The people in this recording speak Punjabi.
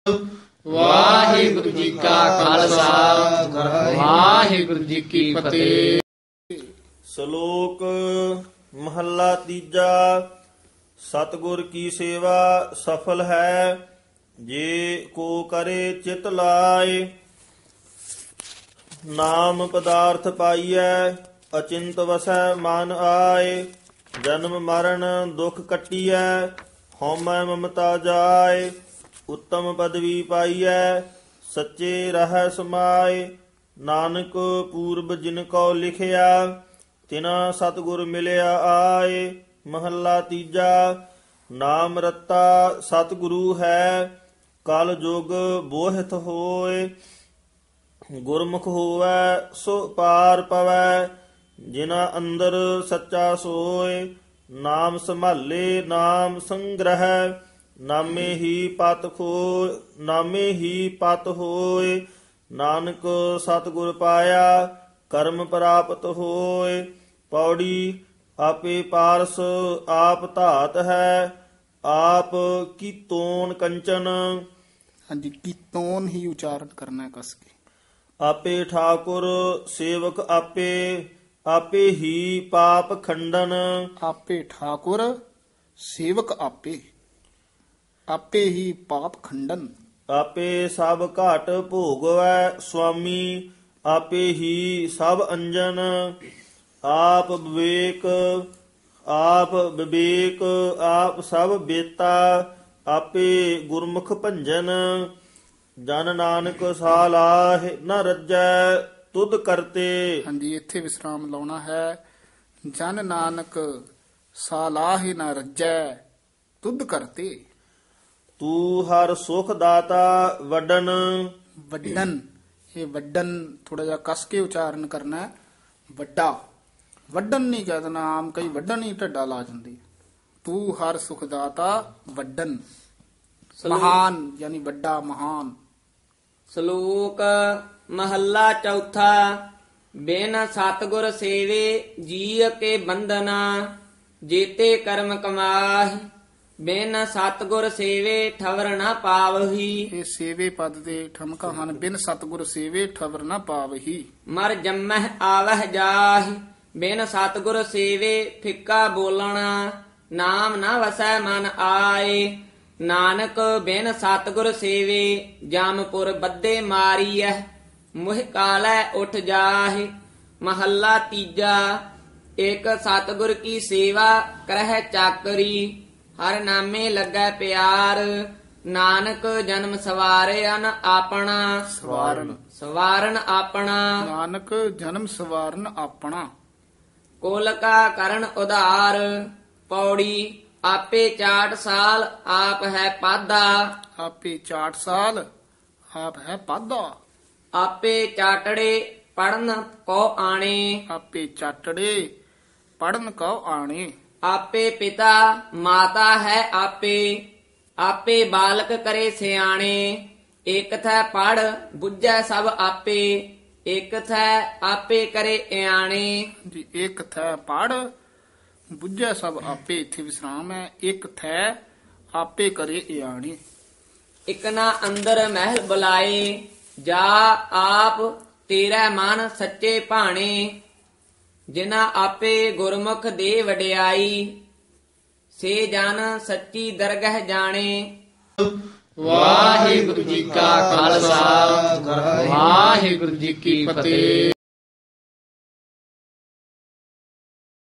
ਵਾਹਿਗੁਰੂ ਜੀ ਕਾ ਖਾਲਸਾ ਵਾਹਿਗੁਰੂ ਜੀ ਕੀ ਫਤਿਹ। ਸ਼ਲੋਕ ਮਹੱਲਾ ਤੀਜਾ। ਸਤਿਗੁਰ ਕੀ ਸੇਵਾ ਸਫਲ ਹੈ, ਜੇ ਕੋ ਕਰੇ ਚਿਤ ਲਾਏ। ਨਾਮ ਪਦਾਰਥ ਪਾਈਐ, ਅਚਿੰਤ ਵਸੈ ਮਨ ਆਏ। ਜਨਮ ਮਰਨ ਦੁਖ ਕੱਟੀਐ, ਹਉਮੈ ਮਮਤਾ ਜਾਏ। ਉੱਤਮ ਪਦਵੀ ਪਾਈਐ, ਸੱਚੇ ਰਹਿ ਸਮਾਏ। ਨਾਨਕ ਪੂਰਬ ਜਿਨ ਕੋ ਲਿਖਿਆ, ਤਿਨਾ ਸਤਿਗੁਰ ਮਿਲਿਆ ਆਏ। ਮਹੱਲਾ ਤੀਜਾ। ਨਾਮ ਰਤਾ ਸਤਿਗੁਰੂ ਹੈ, ਕਲ ਜੁਗ ਬੋਹਿਤ ਹੋਏ। ਗੁਰਮੁਖ ਹੋਵੈ ਸੋ ਪਾਰ ਪਵੈ, ਜਿਨਾ ਅੰਦਰ ਸੱਚਾ ਸੋਏ। ਨਾਮ ਸੰਭਾਲੇ ਨਾਮ ਸੰਗ੍ਰਹਿ, ਨਾਮੇ ਹੀ ਪਤ ਹੋਏ। ਨਾਨਕ ਸਤਿਗੁਰ ਪਾਇਆ, ਕਰਮ ਪ੍ਰਾਪਤ ਹੋਏ। ਪੌੜੀ ਆਪੇ ਪਾਰਸ ਆਪ ਧਾਤ ਹੈ, ਆਪ ਕੀ ਤੋਨ ਕੰਚਨ। ਹਾਂਜੀ, ਕੀਤੋਨ ਹੀ ਉਚਾਰਨ ਕਰਨਾ ਹੈ ਕਸ ਕੇ। ਆਪੇ ਠਾਕੁਰ ਸੇਵਕ ਆਪੇ, ਆਪੇ ਹੀ ਪਾਪ ਖੰਡਨ। ਆਪੇ ਠਾਕੁਰ ਸੇਵਕ ਆਪੇ, ਆਪੇ ਹੀ ਪਾਪ ਖੰਡਨ। ਆਪੇ ਸਭ ਘਾਟ ਭੋਗਵੈ ਸੁਆਮੀ, ਆਪੇ ਹੀ ਸਭ ਅੰਜਨ। ਆਪ ਵਿਵੇਕ ਆਪ ਸਭ ਬੇਤਾ, ਆਪੇ ਗੁਰਮੁਖ ਭੰਜਨ। ਜਨ ਨਾਨਕ ਸਾਲਾਹ ਨ ਰੱਜੈ, ਤੁਧ ਕਰਤੇ। ਹਾਂਜੀ, ਇੱਥੇ ਵਿਸਰਾਮ ਲਾਉਣਾ ਹੈ। ਜਨ ਨਾਨਕ ਸਾਲਾਹ ਨ ਰੱਜੈ, ਤੁਧ ਕਰਤੇ। ਤੂੰ ਹਰ ਸੁਖ ਦਾਤਾ ਵੱਡਨ। ਵੱਡਨ, ਇਹ ਵੱਡਨ ਥੋੜਾ ਜਿਹਾ ਕਸ ਕੇ ਉਚਾਰਨ ਕਰਨਾ ਹੈ। ਵੱਡਾ, ਵੱਡਨ ਨਹੀਂ ਕਹਿ ਦੇਣਾ। ਆਮ ਕਈ ਵੱਡਨ ਹੀ ਢੱਡਾ ਲਾ ਜਾਂਦੇ। ਤੂੰ ਹਰ ਸੁਖ ਦਾਤਾ ਵੱਡਨ, ਮਹਾਨ ਯਾਨੀ ਵੱਡਾ ਮਹਾਨ। ਸ਼ਲੋਕ ਮਹੱਲਾ ਚੌਥਾ। ਬਿਨ ਸਤਿਗੁਰ ਸੇਵੇ ਜੀਅ ਕੇ ਬੰਧਨਾ, ਜੇਤੇ ਕਰਮ ਕਮਾਹਿ। ਬਿਨ ਸਤਿਗੁਰ ਸੇਵੇ ਠਵਰ ਨਾ ਪਾਵਹੀ। ਇਹ ਸੇਵੇ ਪਦ ਦੇ ਠਮਕਾ ਹਨ। ਬਿਨ ਸਤਿਗੁਰ ਸੇਵੇ ਠਵਰ ਨਾ ਪਾਵਹੀ। ਮਰ ਜੰਮਹਿ ਆਵਹਿ ਜਾਹਿ। ਬਿਨ ਸਤਿਗੁਰ ਸੇਵੇ ਫਿੱਕਾ ਬੋਲਣਾ, ਨਾਮ ਨਾ ਵਸੈ ਮਨ ਆਏ। ਨਾਨਕ ਬਿਨ ਸਤਿਗੁਰ ਸੇਵੇ, ਜਮਪੁਰ ਬੱਧੇ ਮਾਰੀਐ। ਮੁਹਿ ਕਾਲੈ ਉਠ ਜਾਹਿ। ਮਹੱਲਾ ਤੀਜਾ। ਇਕ ਸਤਿਗੁਰ ਕੀ ਸੇਵਾ ਕਰਹਿ ਚਾਕਰੀ, ਹਰ ਨਾਮੇ ਲੱਗੈ ਪਿਆਰ। ਨਾਨਕ ਜਨਮ ਸਵਾਰਿਆਨ ਆਪਣਾ, ਸਵਾਰਨ ਆਪਣਾ। ਨਾਨਕ ਜਨਮ ਸਵਾਰਨ ਆਪਣਾ। ਕੁਲ ਕਾ ਕਰਨ ਉਧਾਰ। ਪੌੜੀ ਆਪੇ ਚਾਟ ਸਾਲ, ਆਪ ਹੈ ਪਾਧਾ। ਆਪੇ ਚਾਟ ਸਾਲ, ਆਪ ਹੈ ਪਾਧਾ। ਆਪੇ ਚਾਟੜੇ ਪੜਨ ਕੋ ਆਣੇ। ਆਪੇ ਚਾਟੜੇ ਪੜਨ ਕਉ ਆਣੇ। ਆਪੇ ਪਿਤਾ ਮਾਤਾ ਹੈ ਆਪੇ, ਆਪੇ ਬਾਲਕ ਕਰੇ ਸਿਆਣੇ। ਇਕ ਥੈ ਪੜ ਬੁੱਝੈ ਸਭ ਆਪੇ, ਇਕ ਥੈ ਆਪੇ ਕਰੇ ਇਆਣੇ। ਜੀ, ਇੱਕ ਥੈ ਪੜ ਬੁੱਝੈ ਸਭ ਆਪੇ। ਇੱਥੇ ਵਿਸਰਾਮ ਹੈ। ਇੱਕ ਥੈ ਆਪੇ ਕਰੇ ਇਆਣੇ। ਇਕਨਾ ਅੰਦਰ ਮਹਿਲ ਬੁਲਾਏ, ਜਾ ਆਪ ਤੇਰਾ ਮਨ ਸੱਚੇ ਭਾਣੇ। ਜਿਨਾ ਆਪੇ ਗੁਰਮੁਖ ਦੇ ਵਡਿਆਈ, ਸੇ ਜਨ ਸੱਚੀ ਦਰਗਹ ਜਾਣੇ। ਵਾਹਿਗੁਰੂ ਜੀ ਕਾ ਖਾਲਸਾ ਵਾਹਿਗੁਰੂ ਜੀ ਕੀ ਫਤਿਹ।